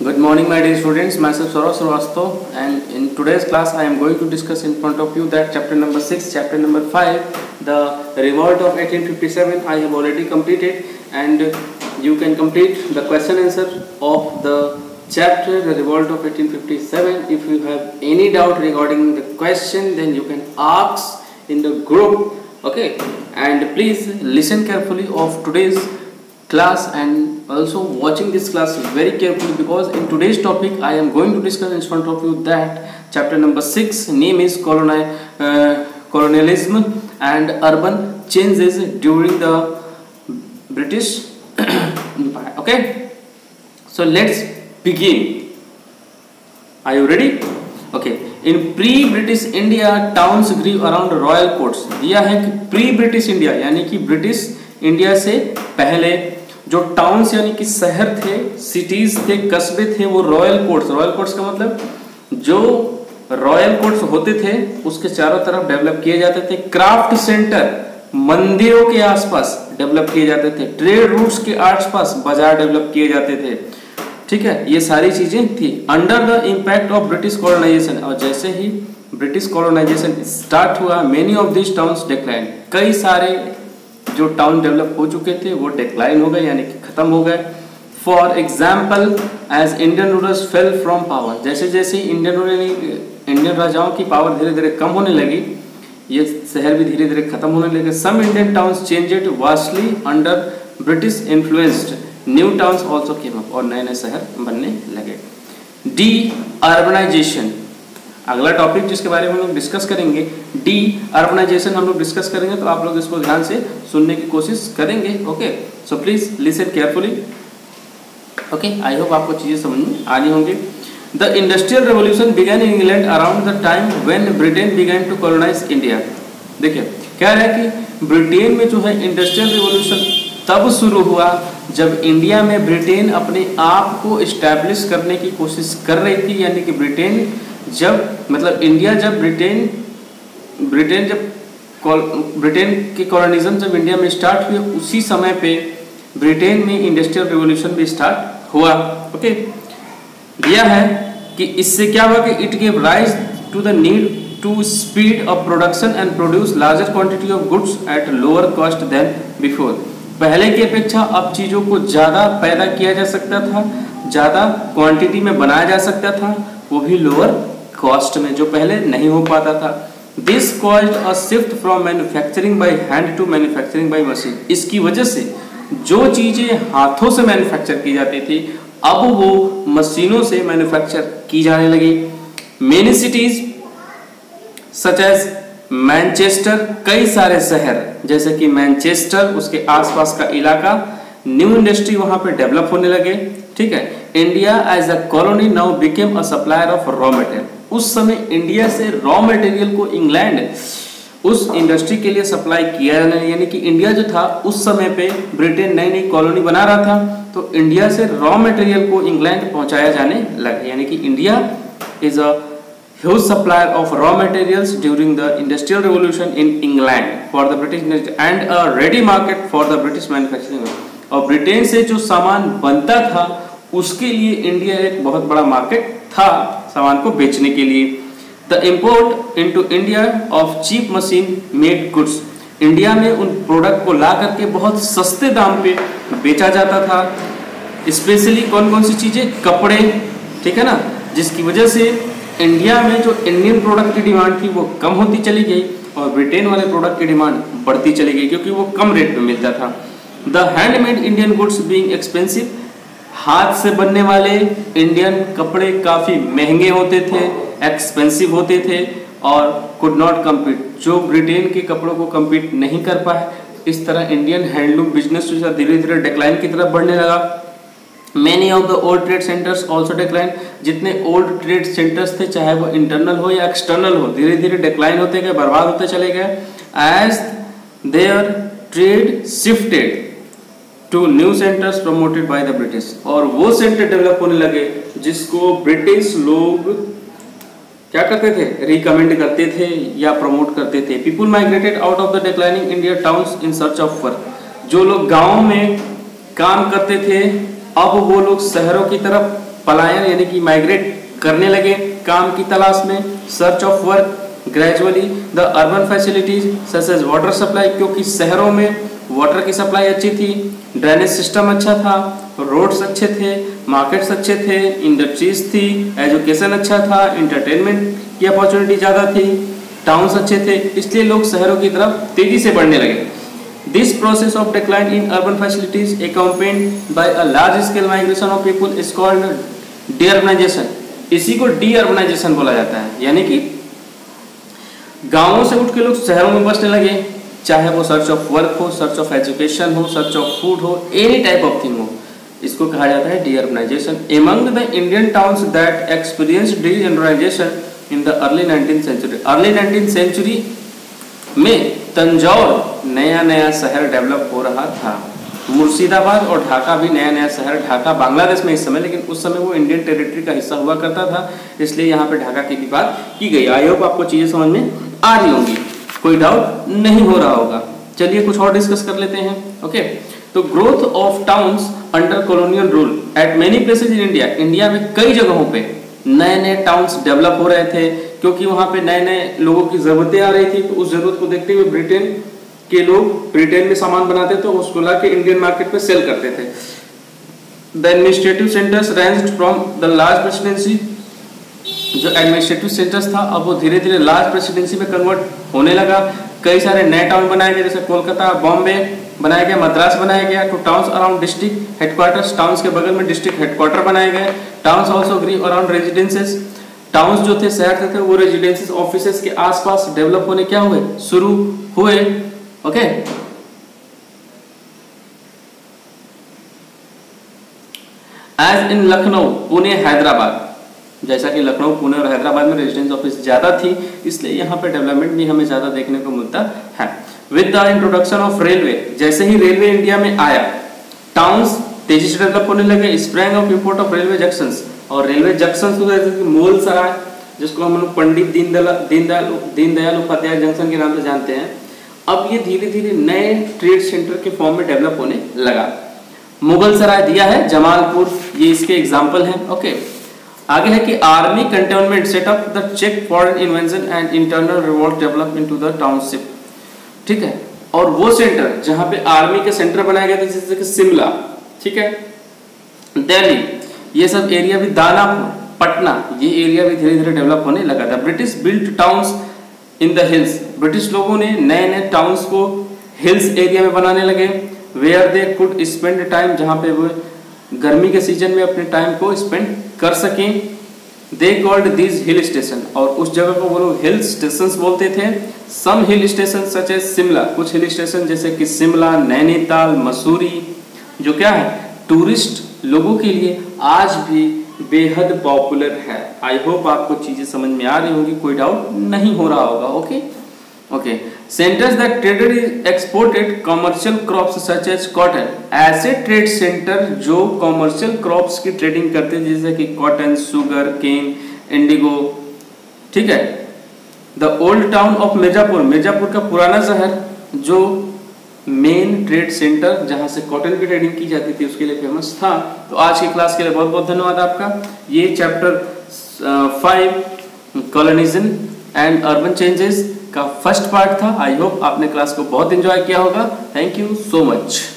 Good morning, my dear students. Myself Saurav Srivastava, and in today's class, I am going to discuss in front of you that chapter number 6, chapter number 5, the revolt of 1857. I have already completed, and you can complete the question answer of the chapter, the revolt of 1857. If you have any doubt regarding the question, then you can ask in the group. Okay, and please listen carefully of today's class and also watching this class very carefully, because in today's topic I am going to discuss in front of you that chapter number 6, name is colonialism and urban changes during the British Empire. Okay, so let's begin. Are you ready? Okay, in pre-British India towns grew around royal courts. दिया है कि pre-British India यानी कि British India से पहले जो towns यानी कि शहर थे, सिटीज थे, कस्बे थे, वो रॉयल कोर्ट्स का मतलब जो रॉयल कोर्ट्स होते थे उसके चारों तरफ डेवलप किए जाते थे। क्राफ्ट सेंटर मंदिरों के आसपास डेवलप किए जाते थे। ट्रेड रूट्स के आसपास बाजार डेवलप किए जाते थे। ठीक है, ये सारी चीजें थी under the impact of British colonisation. और जैसे ही ब्रिटिश कॉलोनाइजेशन स्टार्ट हुआ, many of this towns decline, कई सारे जो टाउन डेवलप हो चुके थे वो डिक्लाइन हो गए यानी कि खत्म हो गए। For example, as Indian rulers fell from power, जैसे जैसे इंडियन राजाओं की पावर धीरे धीरे कम होने लगी, ये शहर भी धीरे धीरे खत्म होने लगे। Some Indian towns changed vastly under British influenced, new towns also came up, और नए नए शहर बनने लगे। डी अर्बनाइजेशन, अगला टॉपिक जिसके बारे में हम लोग डिस्कस करेंगे, डी अर्बनाइजेशन हम लोग डिस्कस करेंगे, तो आप लोग इसको ध्यान से सुनने की कोशिश करेंगे। Okay, so please listen carefully. Okay, I hope आपको चीजें समझ में आनी होंगी। The industrial revolution began in England around the time when Britain began to colonise India. देखिए क्या है कि ब्रिटेन में जो है इंडस्ट्रियल रेवोल्यूशन तब शुरू हुआ जब इंडिया में ब्रिटेन अपने आप को इस्टेब्लिश करने की कोशिश कर रही थी। यानी कि ब्रिटेन जब मतलब इंडिया जब ब्रिटेन की कॉलोनिज्म जब इंडिया में स्टार्ट हुई, उसी समय पे ब्रिटेन में इंडस्ट्रियल रिवॉल्यूशन भी स्टार्ट हुआ। ओके, दिया है कि इससे क्या हुआ कि it give rise to the need to speed of production and produce larger quantity of goods at lower cost then before. पहले की अपेक्षा अब चीजों को ज्यादा पैदा किया जा सकता था, ज्यादा क्वांटिटी में बनाया जा सकता था, वो भी लोअर कॉस्ट में, जो पहले नहीं हो पाता था। This caused a shift from manufacturing by hand to manufacturing by machine. इसकी वजह से जो चीजें हाथों से मैन्युफैक्चर की जाती थी अब वो मशीनों से मैन्युफैक्चर की जाने लगी। Many cities such as Manchester, कई सारे शहर जैसे कि मैनचेस्टर, उसके आसपास का इलाका, न्यू इंडस्ट्री वहां पे डेवलप होने लगे। ठीक है, India as a colony now became a supplier of raw material. उस समय इंडिया से रॉ मटेरियल को इंग्लैंड उस इंडस्ट्री के लिए सप्लाई किया जाने, यानी कि इंडिया जो था उस समय पे ब्रिटेन नई नई कॉलोनी बना रहा था, तो इंडिया से रॉ मटेरियल को इंग्लैंड पहुंचाया जाने लगा। यानी कि India is a huge supplier of raw materials during the industrial revolution in England for the British and a ready market for the British manufacturing. और ब्रिटेन से जो सामान बनता था उसके लिए इंडिया एक बहुत बड़ा मार्केट था सामान को बेचने के लिए। The import into India of cheap machine made goods, India में उन प्रोडक्ट को ला करके बहुत सस्ते दाम पे बेचा जाता था। स्पेशली कौन कौन सी चीजें, कपड़े, ठीक है ना, जिसकी वजह से इंडिया में जो इंडियन प्रोडक्ट की डिमांड थी वो कम होती चली गई और ब्रिटेन वाले प्रोडक्ट की डिमांड बढ़ती चली गई क्योंकि वो कम रेट में मिलता था। The handmade Indian goods being expensive, हाथ से बनने वाले इंडियन कपड़े काफी महंगे होते थे, एक्सपेंसिव होते थे और कुड नॉट कम्पीट, जो ब्रिटेन के कपड़ों को कम्पीट नहीं कर पाए। इस तरह इंडियन हैंडलूम बिजनेस जो धीरे धीरे डिक्लाइन की तरफ बढ़ने लगा। Many of the old trade centres also decline, जितने ओल्ड ट्रेड सेंटर्स थे चाहे वो इंटरनल हो या एक्सटर्नल हो, धीरे धीरे डिक्लाइन होते गए, बर्बाद होते चले गए। As their trade shifted to new centres promoted by the British, और वो सेंटर डेवलप होने लगे जिसको ब्रिटिश लोग क्या करते थे, रिकमेंड करते थे या प्रमोट करते थे। People migrated out of the declining India towns in search of work, जो लोग गाँव में काम करते थे अब वो लोग शहरों की तरफ पलायन यानी कि माइग्रेट करने लगे काम की तलाश में, search of work. Gradually the urban facilities such as water supply, क्योंकि शहरों में वाटर की सप्लाई अच्छी थी, ड्रेनेज सिस्टम अच्छा था, रोड्स अच्छे थे, मार्केट्स अच्छे थे, इंडस्ट्रीज थी, एजुकेशन अच्छा था, एंटरटेनमेंट की अपॉर्चुनिटी ज़्यादा थी, टाउन्स अच्छे थे, इसलिए लोग शहरों की तरफ तेजी से बढ़ने लगे। This process of decline in urban facilities accompanied by a large scale migration of people is called de-urbanization। इसी को डी-अर्बनाइजेशन बोला जाता है, यानी कि गांवों से उठ के लोग शहरों में बसने लगे, चाहे वो सर्च ऑफ वर्क हो, सर्च ऑफ एजुकेशन हो, सर्च ऑफ फूड हो, एनी टाइप ऑफ थिंग हो, इसको कहा जाता है deurbanisation. Among the Indian towns that experienced deurbanisation in the early 19th century, early 19th century में तंजौर नया नया शहर डेवलप हो रहा था। मुर्शिदाबाद और ढाका भी नया नया शहर, ढाका बांग्लादेश में इस समय, लेकिन उस समय वो इंडियन टेरिटरी का हिस्सा हुआ करता था, इसलिए यहाँ पे ढाका की भी बात की गई। आई होप आपको चीजें समझ में आ रही होंगी, कोई डाउट नहीं हो रहा होगा। चलिए कुछ और डिस्कस कर लेते हैं। ओके, तो growth of towns under colonial rule at many places in India, India में कई जगहों पे नए नए टाउन्स डेवलप हो रहे थे, क्योंकि वहां पे नए नए लोगों की जरूरतें आ रही थी। तो उस जरूरत को देखते हुए ब्रिटेन के लोग ब्रिटेन में सामान बनाते थे, उसको ला के इंडियन मार्केट में सेल करते थे। The administrative centres ranged from the large presidency, जो एडमिनिस्ट्रेटिव सेंटर्स था अब वो धीरे धीरे लार्ज प्रेसिडेंसी में कन्वर्ट होने लगा। कई सारे नए टाउन बनाए गए, जैसे कोलकाता, बॉम्बे बनाया गया, मद्रास बनाया गया। To towns around district headquarters, towns के बगल में डिस्ट्रिक्ट हेडक्वार्टर बनाए गए। Towns also grew around residencies, towns जो थे शहर थे वो रेजिडेंसेस ऑफिसेस के आसपास डेवलप होने क्या हुए, शुरू हुए। Okay, as in Lucknow, Pune, Hyderabad, जैसा कि लखनऊ, पुणे और हैदराबाद में रेजिडेंस ऑफिस ज्यादा थी, इसलिए यहाँ पे डेवलपमेंट भी हमें ज्यादा देखने को मिलता है। With the introduction of railway, जैसे ही रेलवे इंडिया में आया, टाउन्स तेजी से डेवलप होने लगे। Sprang of import of railway junctions, और रेलवे जंक्शंस को जैसे कि मोल सराय, जिसको हम लोग पंडित दीनदयाल उपाध्याय जंक्शन के नाम से जानते हैं, अब ये धीरे धीरे नए ट्रेड सेंटर के फॉर्म में डेवलप होने लगा। मुगल सराय दिया है, जमालपुर, ये इसके एग्जाम्पल हैं। ओके, आगे है कि army cantonment set up the check foreign invention and internal revolt develop into the township. ठीक है, और वो सेंटर जहां पे आर्मी के सेंटर बनाए गए थे, जैसे कि शिमला, ठीक है, दिल्ली, ये सब एरिया भी, दानापुर, पटना, ये एरिया भी धीरे धीरे डेवलप होने लगा था। British built towns in the hills, British लोगों ने नए नए टाउन्स को हिल्स एरिया में बनाने लगे। Where they could spend time, जहाँ पे वो गर्मी के सीजन में अपने टाइम को स्पेंड कर सकें। They called this hill station, और उस जगह को वो लोग हिल स्टेशंस बोलते थे। Some hill station such as Shimla, कुछ हिल स्टेशन जैसे कि शिमला, नैनीताल, मसूरी, जो क्या है टूरिस्ट लोगों के लिए आज भी बेहद पॉपुलर है। आई होप आपको चीजें समझ में आ रही होंगी, कोई डाउट नहीं हो रहा होगा। Okay okay, centres that traded exported commercial crops such as cotton, ऐसे ट्रेड सेंटर जो कमर्शियल क्रॉप्स की ट्रेडिंग करते हैं, जैसे कि कॉटन, शुगर केन, इंडिगो। ठीक है, the old town of Mirzapur, Mirzapur का पुराना शहर जो मेन ट्रेड सेंटर जहां से कॉटन की ट्रेडिंग की जाती थी उसके लिए फेमस था। तो आज की क्लास के लिए बहुत बहुत धन्यवाद आपका। ये chapter 5 colonialism and urban changes का फर्स्ट पार्ट था। आई होप आपने क्लास को बहुत एंजॉय किया होगा। Thank you so much.